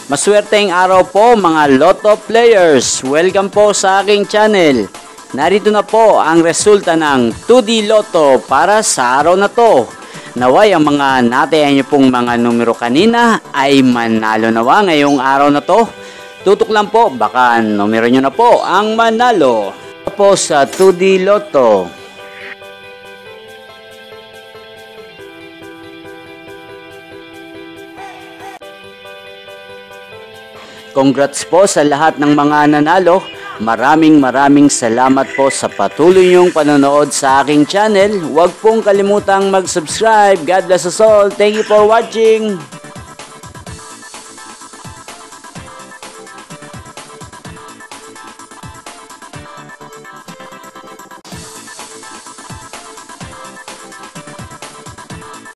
Maswerteng araw po mga Lotto players. Welcome po sa aking channel. Narito na po ang resulta ng 2D Lotto para sa araw na to. Naway ang mga natayan niyo pong mga numero kanina ay manalo nawa ngayong araw na to. Tutok lang po, baka numero nyo na po ang manalo. Po sa 2D Lotto. Congrats po sa lahat ng mga nanalo. Maraming salamat po sa patuloy niyong panonood sa aking channel. Huwag pong kalimutang mag-subscribe. God bless us all. Thank you for watching.